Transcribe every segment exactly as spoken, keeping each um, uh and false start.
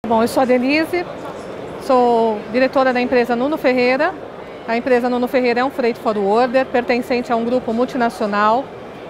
Bom, eu sou a Denise, sou diretora da empresa Nuno Ferreira. A empresa Nuno Ferreira é um freight forwarder pertencente a um grupo multinacional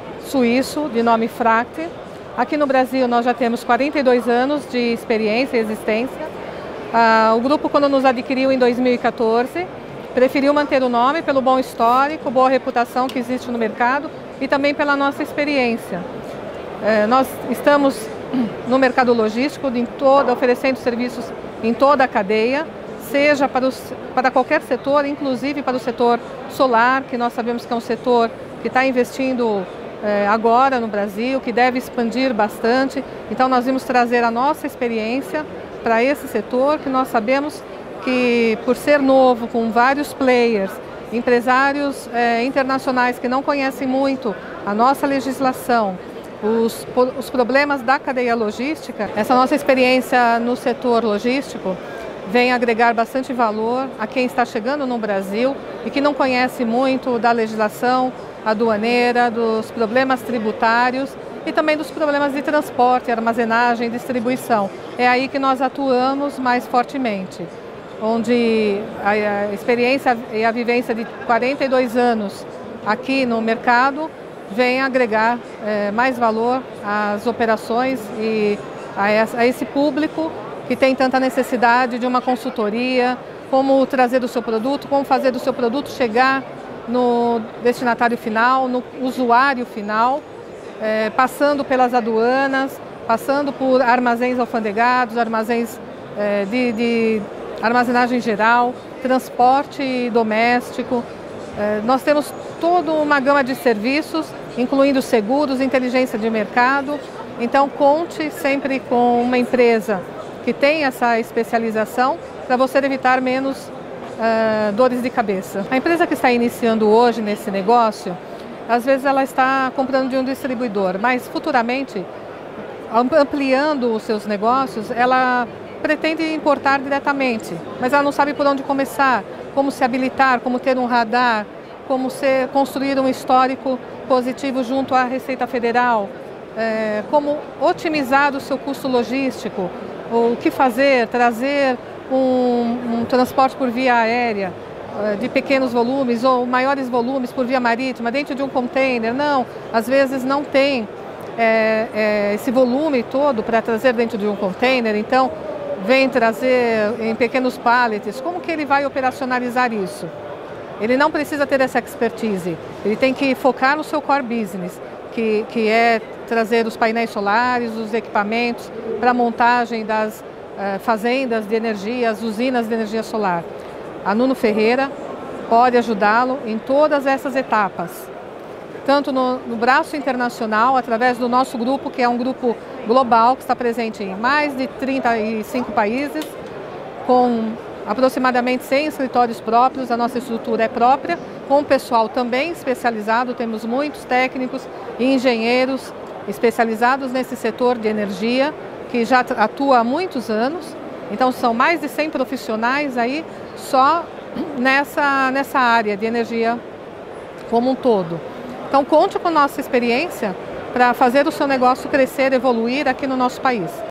suíço de nome Fracte. Aqui no Brasil nós já temos quarenta e dois anos de experiência e existência. Ah, o grupo, quando nos adquiriu em dois mil e quatorze, preferiu manter o nome pelo bom histórico, boa reputação que existe no mercado e também pela nossa experiência. É, nós estamos no mercado logístico, em toda, oferecendo serviços em toda a cadeia, seja para, os, para qualquer setor, inclusive para o setor solar, que nós sabemos que é um setor que está investindo é, agora no Brasil, que deve expandir bastante. Então nós vamos trazer a nossa experiência para esse setor, que nós sabemos que, por ser novo, com vários players, empresários é, internacionais que não conhecem muito a nossa legislação, Os, os problemas da cadeia logística, essa nossa experiência no setor logístico vem agregar bastante valor a quem está chegando no Brasil e que não conhece muito da legislação aduaneira, dos problemas tributários e também dos problemas de transporte, armazenagem e distribuição. É aí que nós atuamos mais fortemente, onde a experiência e a vivência de quarenta e dois anos aqui no mercado vem agregar é, mais valor às operações e a, essa, a esse público que tem tanta necessidade de uma consultoria, como trazer o seu produto, como fazer do seu produto chegar no destinatário final, no usuário final, é, passando pelas aduanas, passando por armazéns alfandegados, armazéns é, de, de armazenagem geral, transporte doméstico. É, nós temos toda uma gama de serviços, incluindo seguros, inteligência de mercado. Então conte sempre com uma empresa que tem essa especialização para você evitar menos uh, dores de cabeça. A empresa que está iniciando hoje nesse negócio, às vezes ela está comprando de um distribuidor, mas futuramente, ampliando os seus negócios, ela pretende importar diretamente, mas ela não sabe por onde começar, como se habilitar, como ter um radar, como ser, construir um histórico positivo junto à Receita Federal, é, como otimizar o seu custo logístico, o que fazer, trazer um, um transporte por via aérea é, de pequenos volumes ou maiores volumes por via marítima dentro de um container. Não, às vezes não tem é, é, esse volume todo para trazer dentro de um container, então vem trazer em pequenos pallets. Como que ele vai operacionalizar isso? Ele não precisa ter essa expertise, ele tem que focar no seu core business, que, que é trazer os painéis solares, os equipamentos para a montagem das uh, fazendas de energia, as usinas de energia solar. A Nuno Ferreira pode ajudá-lo em todas essas etapas, tanto no, no braço internacional, através do nosso grupo, que é um grupo global, que está presente em mais de trinta e cinco países, com aproximadamente cem escritórios próprios. A nossa estrutura é própria, com o pessoal também especializado. Temos muitos técnicos e engenheiros especializados nesse setor de energia, que já atua há muitos anos. Então são mais de cem profissionais aí só nessa, nessa área de energia como um todo. Então conte com a nossa experiência para fazer o seu negócio crescer, evoluir aqui no nosso país.